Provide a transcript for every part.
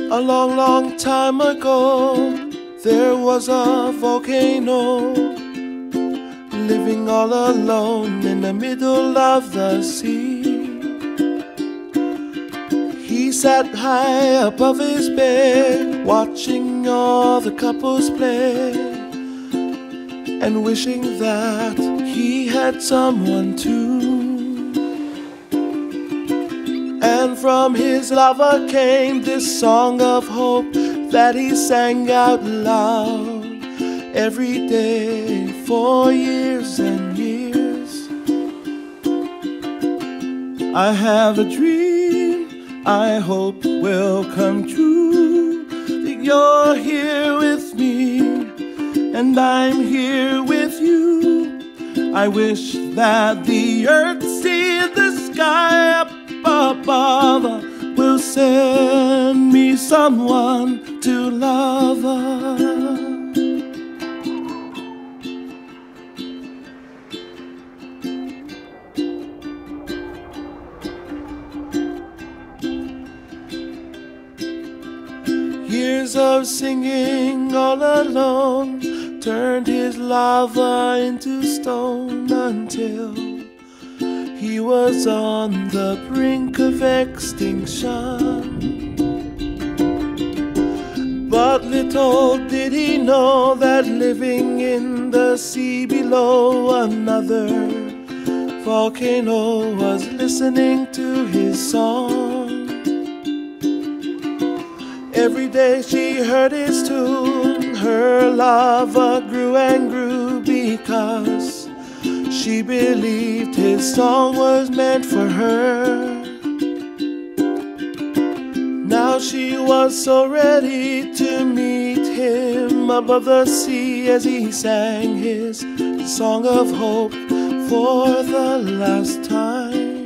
A long, long time ago, there was a volcano living all alone in the middle of the sea. He sat high above his bed, watching all the couples play, and wishing that he had someone too. And from his lover came this song of hope that he sang out loud every day for years and years. I have a dream I hope will come true, that you're here with me and I'm here with you. I wish that the earth, sea, and the sky up above will send me someone to love. Years of singing all alone turned his lava into stone until he was on the brink of extinction. But little did he know that living in the sea below, another volcano was listening to his song. Every day she heard his tune, her lava grew and grew because she believed his song was meant for her. Now she was so ready to meet him above the sea as he sang his song of hope for the last time.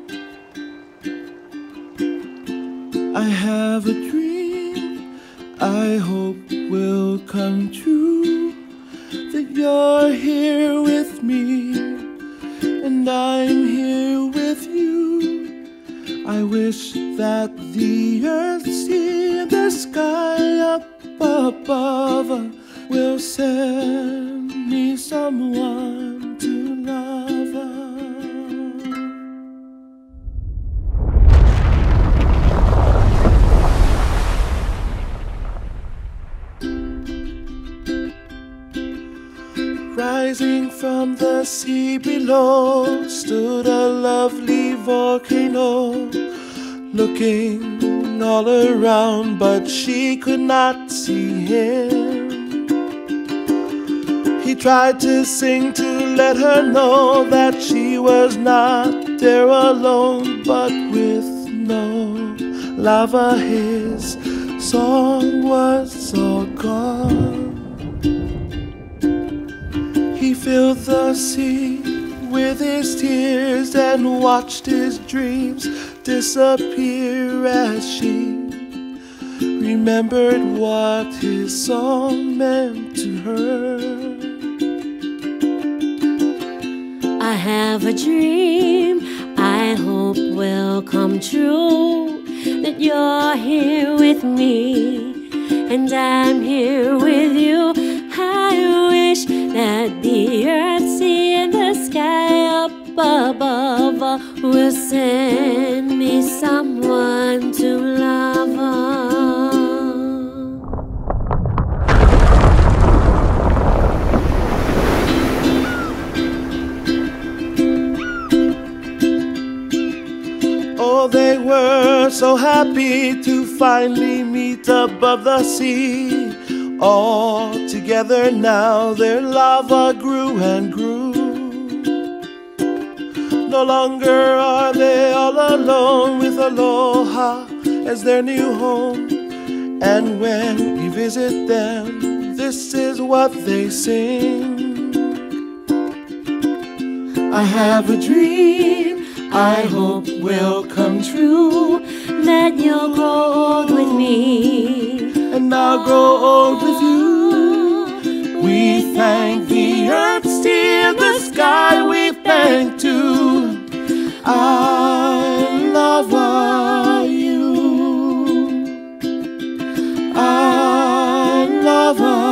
I have a dream I hope will come true, that you're here with me and I'm here with you. I wish that the earth, sea, and the sky up above will send me someone to love. Rising from the sea below stood a lovely volcano, looking all around, but she could not see him. He tried to sing to let her know that she was not there alone, but with no lava his song was all gone. He filled the sea with his tears and watched his dreams disappear as she remembered what his song meant to her. I have a dream I hope will come true, that you're here with me and I'm here with you. I wish that the earth, sea, and the sky up above will send me someone to love. Oh, they were so happy to finally meet above the sea. All together now their lava grew and grew. No longer are they all alone, with Aloha as their new home. And when we visit them, this is what they sing. I have a dream I hope will come true, that you'll grow old with me and I'll grow old with you. We thank the earth, sea, and the sky. We thank too. I love you. lover.